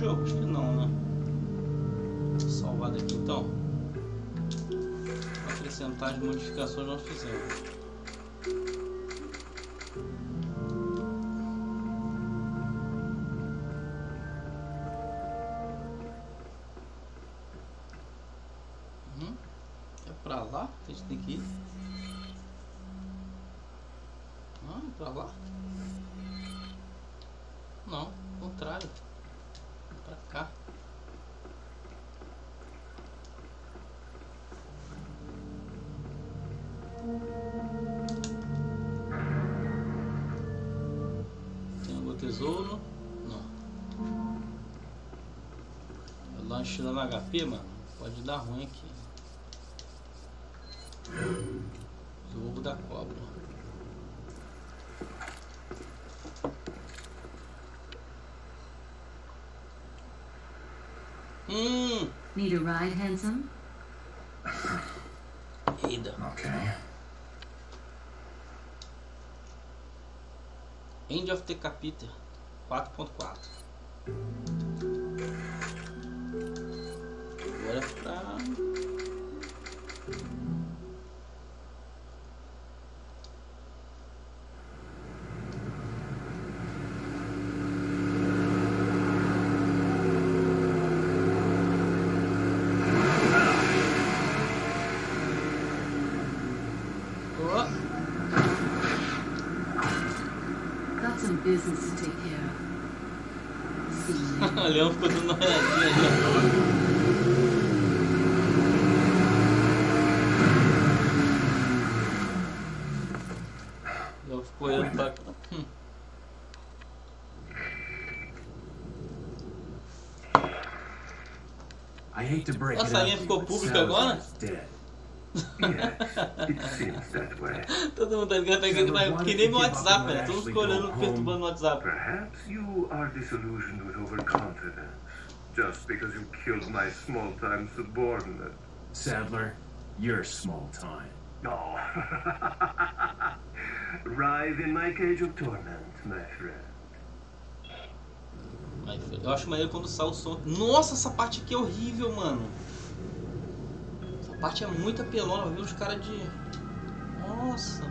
jogo? Acho que não, né? Salvado aqui então. Acrescentar as modificações nós fizemos. É pra lá que a gente tem que ir? Ah, é pra lá? Não, ao contrário. Pra cá. Tem algum tesouro? Não. Eu lanche lá no HP, mano. Pode dar ruim aqui. O ovo da cobra. Need a ride, handsome? Eita. Okay. End of the Capita 4.4. Agora é pra... Business to take care of. See you. O leão ficou dando uma olhadinha ali. O leão ficou olhando pra cá. Nossa, a linha ficou pública agora? Todo mundo tá ligado que nem no WhatsApp, né? Todos ficam olhando, perturbando no WhatsApp. Perhaps you are disillusioned with overconfidence, just because you killed my small-time subordinate. Sadler, you're small-time. No. Writhe in my cage of torment, my friend. Eu acho maneiro quando sai o som. Nossa, essa parte aqui é horrível, mano. Essa parte é muito apelona, vai ver os caras de... Nossa.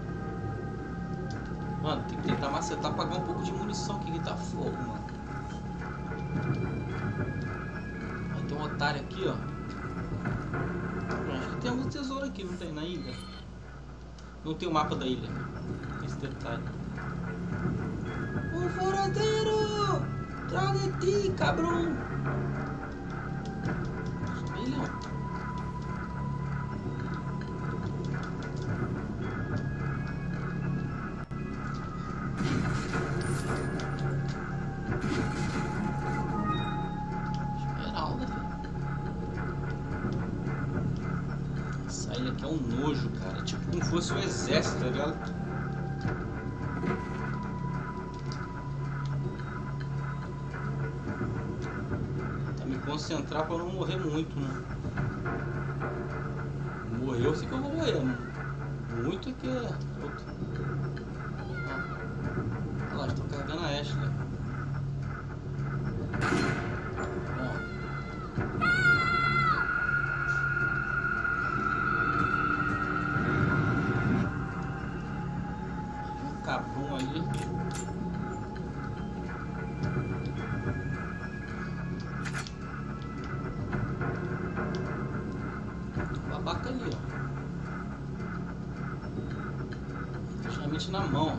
Mano, tem que tentar macetar pra pagar um pouco de munição aqui que tá fogo, mano. Vai ter um otário aqui, ó. Acho que tem algum tesouro aqui, não tem na ilha? Não tem o mapa da ilha. Tem esse detalhe. O foradeiro! Traga de ti, cabrão! Sobe, leão. Esmeralda, filho. Essa ilha aqui é um nojo, cara. Tipo como fosse um exército, tá ligado? Concentrar para não morrer muito, né? Morrer, eu sei que eu vou morrer, mano. Muito é que é outro. Olha lá, estou carregando a Ashley. Um cabum ali. Babaca ali, ó. Praticamente na mão.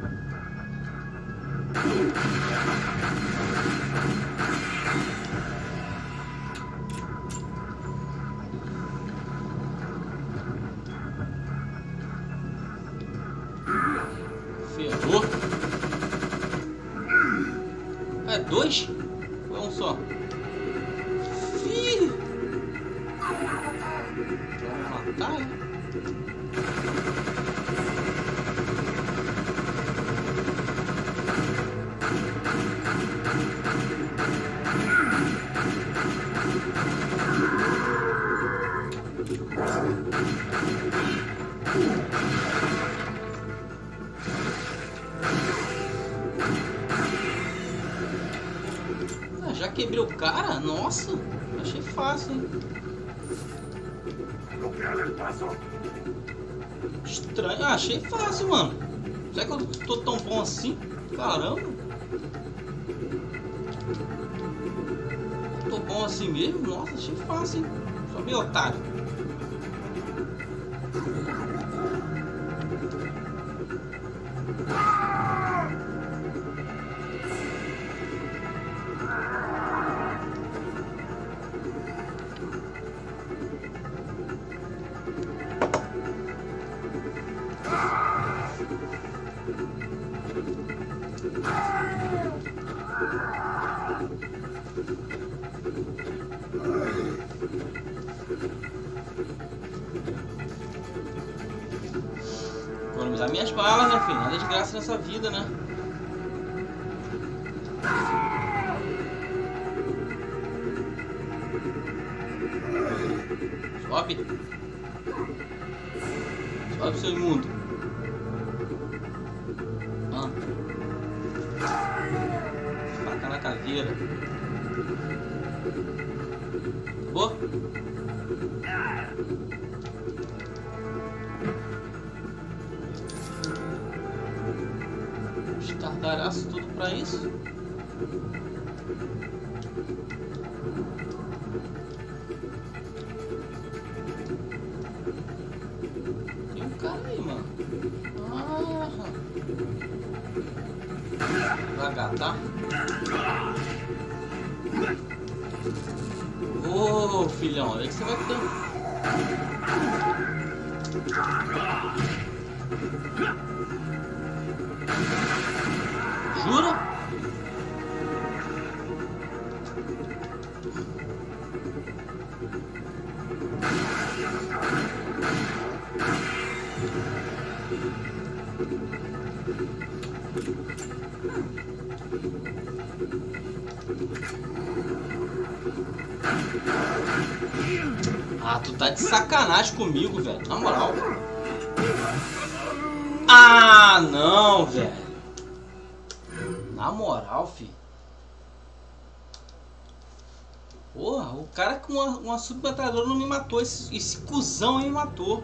Ferrou. É dois? Foi um só. Filho. Vamos matar, hein? Já que quebrei o cara? Nossa, achei fácil, hein? Estranho, achei fácil, mano. Será que eu tô tão bom assim? Caramba. Tô bom assim mesmo? Nossa, achei fácil, hein? Só meio otário. Economizar minhas balas, né, filho? Nada de graça nessa vida, né? Sobe. Sobe, seu imundo. Faca na caveira. Acabou? Estardalhaço tudo pra isso. Tem um cara aí, mano. Devagar, tá? Ô, filhão, aí que você vai ter. Jura? Ah, tu tá de sacanagem comigo, velho. Na moral. Ah, não, velho. Na moral, filho. Porra, o cara com uma submetralhadora não me matou. Esse cuzão aí me matou.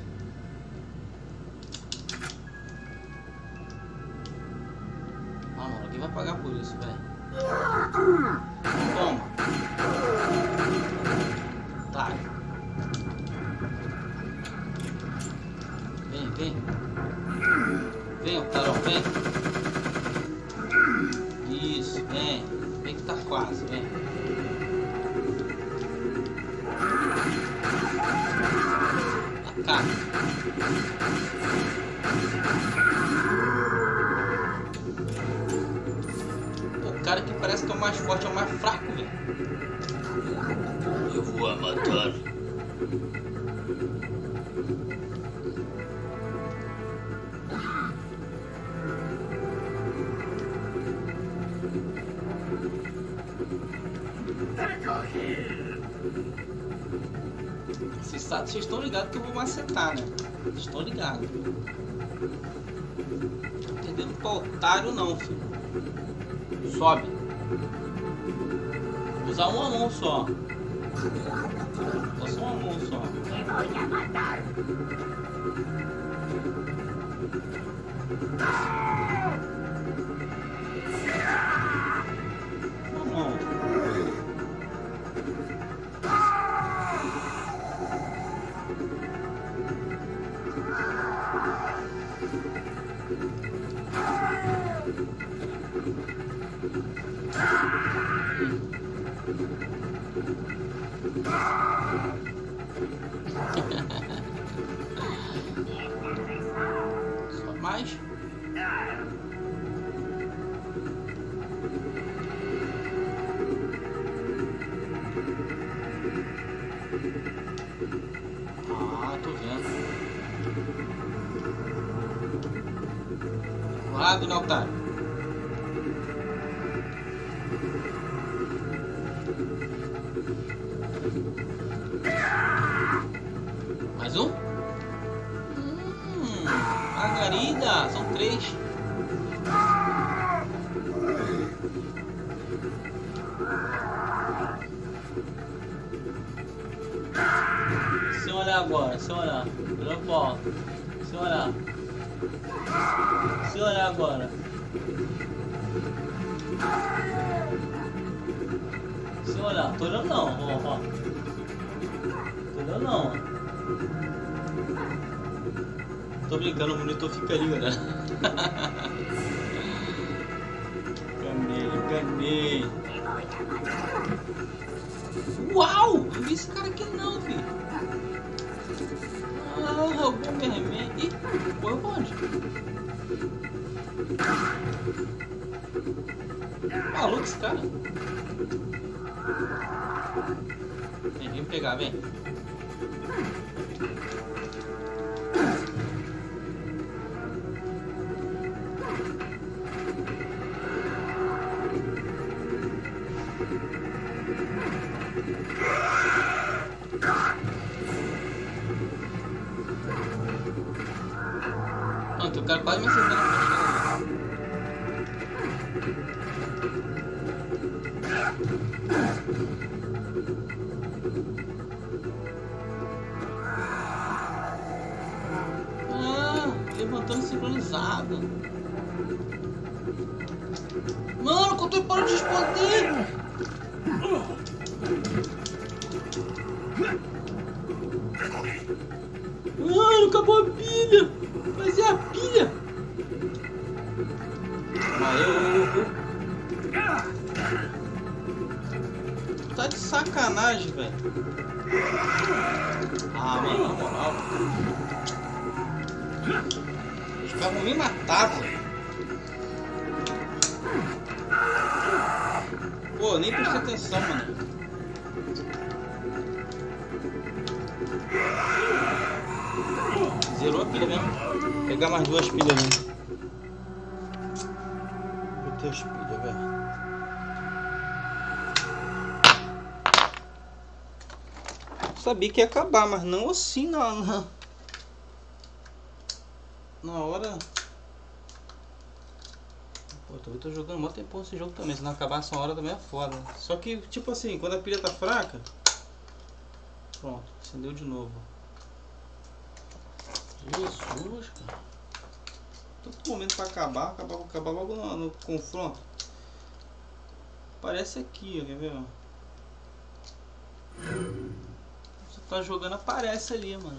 Ah, mano, alguém vai pagar por isso, velho. Toma. Tá. Vem, vem. Vem, otário, vem. Isso, vem. Vem que tá quase, vem. Cá. O cara que parece que é o mais forte é o mais fraco, velho. Eu vou a matar. Vocês estão ligados que eu vou macetar, né? Vocês estão ligados. Não tô entendendo pra otário não, filho. Sobe. Vou usar uma mão só. Só uma mão só. Uma mão. Só mais. Ah, tô vendo. Lado, né, otário? Mais um? Margarida, são 3. Sem olhar agora, sem olhar. Olha pra volta. Sem olhar. Sem olhar agora. Sem olhar. Tô olhando não, ó. Tô olhando não. Tô brincando, o monitor fica ali, galera. Enganei. Uau! Não vi esse cara aqui não, filho. Ah, roubou minha remédio. Ih, foi onde? Maluco esse cara. Vem me pegar, vem. Mano, tem um cara quase me acertando na frente. Levantando sincronizado. Mano, o controle parou de responder. Mano, acabou a pilha. Mas é a pilha. Tá de sacanagem, velho. Ah, mano, na moral. Os caras vão me matar, velho. Pô, nem prestei atenção, mano. Zerou a pilha mesmo. Vou pegar mais duas pilhas mesmo. Botei as pilhas, velho. Sabia que ia acabar, mas não assim na hora. Pô, eu tô jogando mó tempo esse jogo também. Se não acabar essa hora também é foda. Só que, tipo assim, quando a pilha tá fraca. Pronto, acendeu de novo. Jesus, cara. Todo momento pra acabar logo no confronto. Aparece aqui, ó, quer ver? Você tá jogando, aparece ali, mano.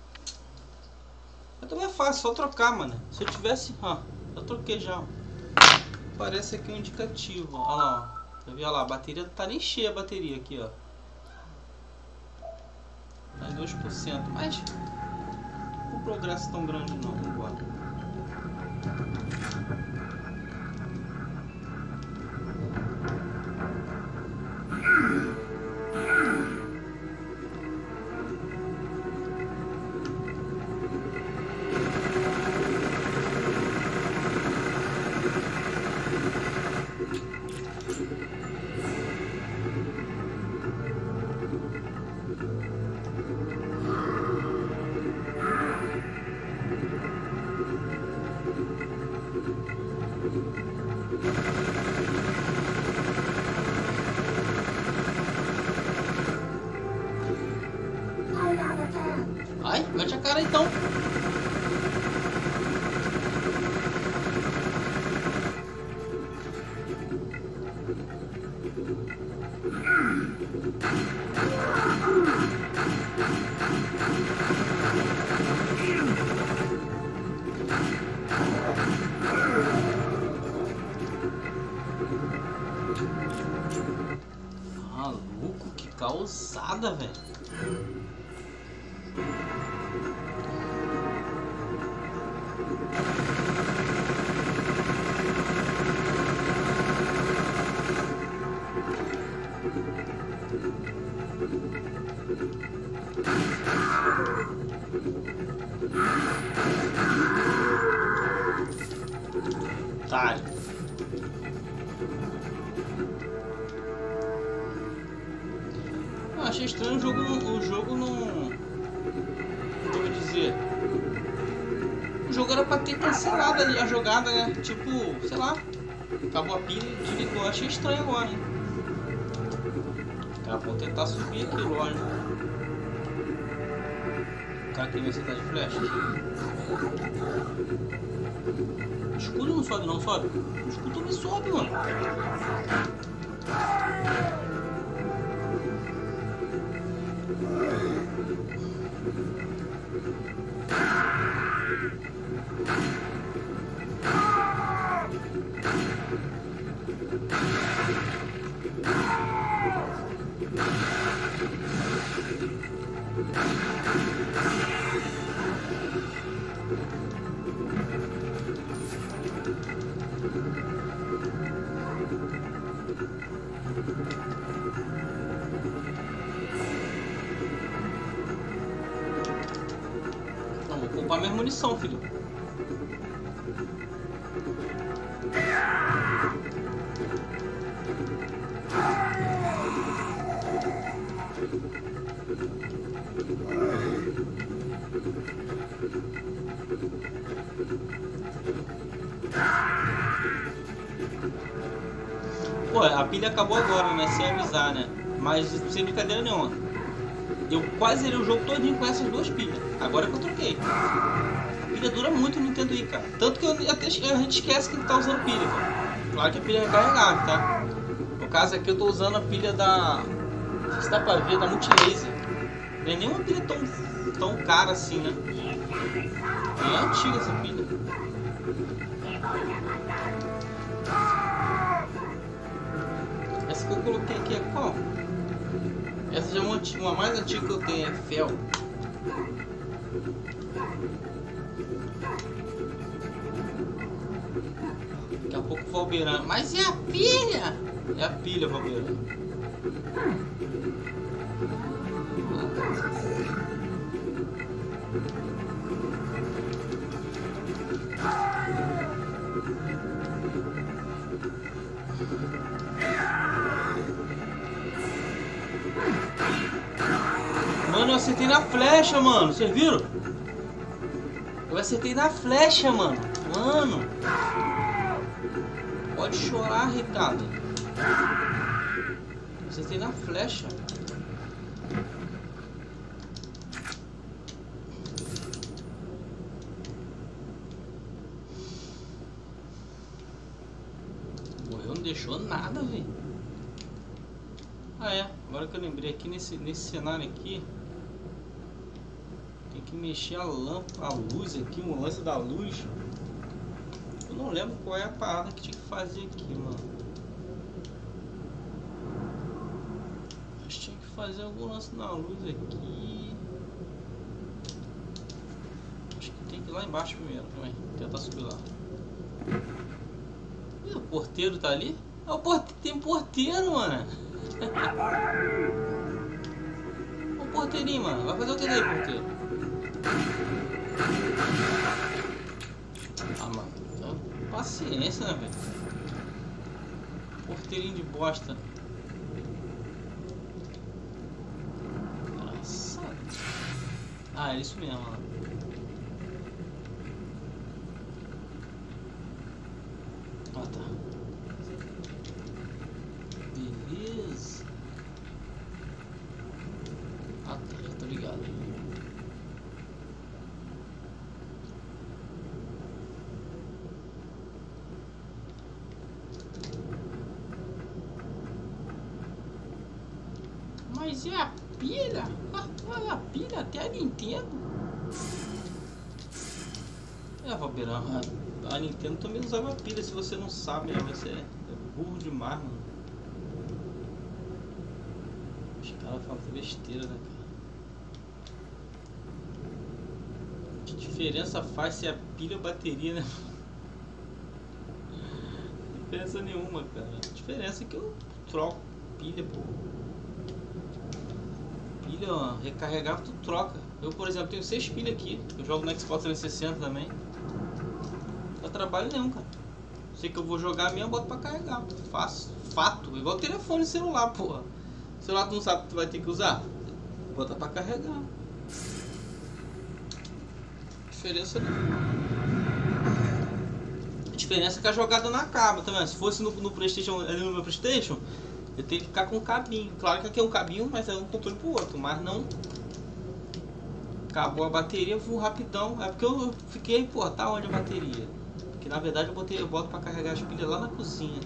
Mas também é fácil, só trocar, mano. Se eu tivesse, ó, eu troquei já. Aparece aqui um indicativo, ó lá, ó. Tá vendo? Olha lá, a bateria não tá nem cheia a bateria aqui, ó. Mais 2%, mas o progresso tão grande não, vamos embora. Ai, mete a cara então. Maluco, que causada, velho. Tá. Eu achei estranho o jogo não. Como eu vou dizer? O jogo era pra ter cancelado ali a jogada, né? Tipo, sei lá. Acabou a pilha e desligou. Achei estranho agora, hein? Tá, vamos tentar subir aqui, lógico. O cara aqui vai acertar de flecha. O escudo não sobe, não sobe? O escudo também sobe, mano. Vamos poupar minha munição, filho. Pô, a pilha acabou agora, né? Sem avisar, né? Mas sem brincadeira nenhuma. Eu quase zerei o jogo todinho com essas duas pilhas. Agora que eu troquei. A pilha dura muito no Nintendo Wii, cara. Tanto que a gente esquece que tá usando pilha, cara. Claro que a pilha é recarregável, tá? No caso aqui eu tô usando a pilha da... Não sei se dá pra ver, da Multilaser. Não é nenhuma pilha tão cara assim, né? É antiga essa pilha. Essa que eu coloquei aqui é qual? Essa já é uma mais antiga que eu tenho, é Fel. Daqui a pouco o Valbeirão. Mas é a pilha! É a pilha, Valbeirão. Mano, eu acertei na flecha, mano. Vocês viram? Eu acertei na flecha, mano. Mano. Pode chorar, Ricardo. Eu acertei na flecha. Morreu, não deixou nada, velho. Ah, é. Agora que eu lembrei aqui nesse cenário aqui. Tem que mexer a lâmpada, a luz aqui, o lance da luz. Eu não lembro qual é a parada que tinha que fazer aqui, mano. Mas tinha que fazer algum lance na luz aqui. Acho que tem que ir lá embaixo primeiro também. Tentar subir lá. Ih, o porteiro tá ali? Ah, o porteiro, tem porteiro, mano. O porteirinho, mano. Vai fazer o que daí, porteiro? Ah, mano, então, paciência, né, velho? Porteirinho de bosta. Nossa. Ah, é isso mesmo, mano. Ah, tá. Beleza. Ah, tá, já tô ligado. Mas é a pilha? A pilha até a Nintendo? É, Valbeirão, a Nintendo também usava pilha, se você não sabe, né? Você é burro demais, mano. Os caras falam besteira, né, cara? Que diferença faz se é pilha ou bateria, né? Diferença nenhuma, cara. A diferença é que eu troco pilha, pô. Pilha, ó, recarregável, tu troca. Eu, por exemplo, tenho 6 pilhas aqui. Eu jogo no Xbox 360 também. Não dá trabalho nenhum, cara. Sei que eu vou jogar mesmo, eu boto pra carregar. Faço. Fato. Igual telefone e celular, porra. Celular tu não sabe que tu vai ter que usar? Bota pra carregar. Diferença nenhuma. A diferença é que a jogada não acaba, tá vendo? Se fosse no Playstation, ali no meu Playstation, Eu tenho que ficar com o cabinho. Claro que aqui é um cabinho, mas é um controle pro outro. Mas não... Acabou a bateria, eu vou rapidão. É porque eu fiquei, pô, tá onde a bateria? Porque na verdade eu boto pra carregar as pilhas lá na cozinha.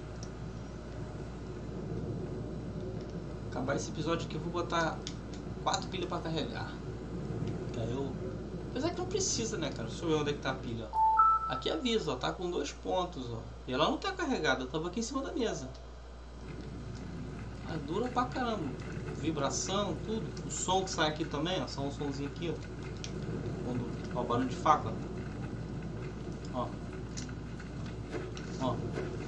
Acabar esse episódio aqui eu vou botar 4 pilhas pra carregar. Que aí eu... Apesar que não precisa, né, cara? Deixa eu ver onde é que tá a pilha, ó. Aqui avisa, ó, tá com 2 pontos, ó. E ela não tá carregada, tava aqui em cima da mesa. É dura pra caramba. Vibração, tudo. O som que sai aqui também, ó. Só um somzinho aqui, ó. Ó, o barulho de faca. Ó. Ó.